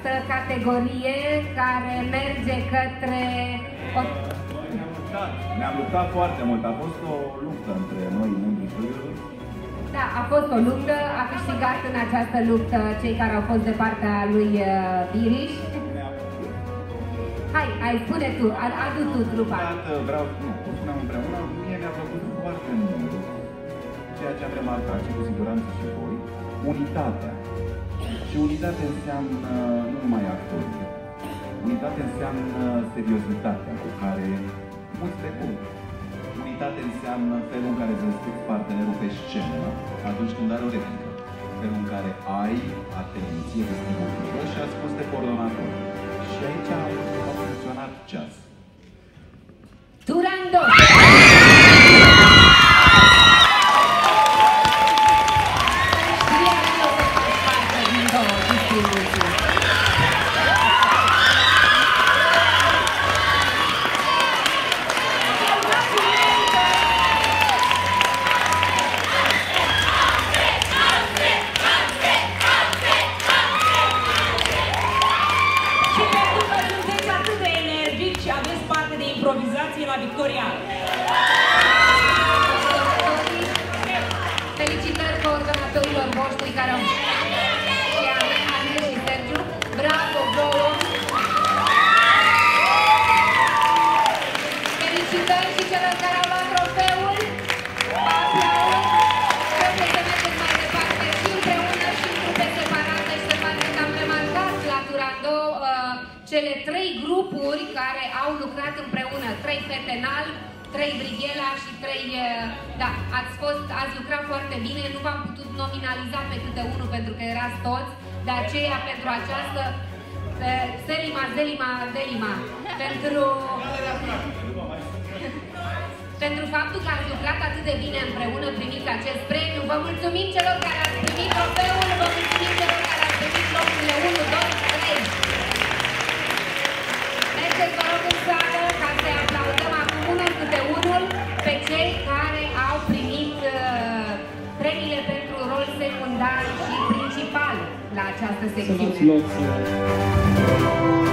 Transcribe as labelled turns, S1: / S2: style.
S1: această categorie care merge către...
S2: Ne-am luptat foarte mult, a fost o luptă între noi, Mândrii Fluierului.
S1: Da, a fost o luptă, a câștigat în această luptă cei care au fost de partea lui Biriș. Hai, spune tu, adu tu trupa.
S2: Vreau, o spuneam împreună, mie mi-a plăcut foarte mult ceea ce am remarcat și cu siguranță și voi, unitatea. Și unitate înseamnă nu numai actori. Unitate înseamnă seriozitatea cu care mulți trecut. Unitate înseamnă felul în care îți respecti partenerul pe scenă atunci când are o replică. Felul în care ai atenție distributivă și ascult de coordonator. Și aici a funcționat ceas.
S1: Turandot!
S3: Improvizație la Victoria.
S1: Felicitări coordonatorilor voștri care au... și Anel și Sergiu. Bravo, vouă! Felicitări și celor care au luat trofeul. Trebuie să mergeți mai departe și împreună și în grupe separate și să faceți, am remarcat la Turandot cele 3 grupuri care au lucrat împreună, 3 fete în alb, 3 Brighela și 3... Da, ați lucrat foarte bine, nu v-am putut nominaliza pe câte unul pentru că erați toți, de aceea pentru această Delima, pentru faptul că ați lucrat atât de bine împreună, primiți acest premiu. Vă mulțumim celor care ați primit trofeul, vă mulțumim celor care ați primit locurile 1, 2, 3. Mergeți, vă rog, în sală ca să-i aplaudăm acum unul câte unul pe cei care au primit premiile pentru rol secundar și principal la această secțiune.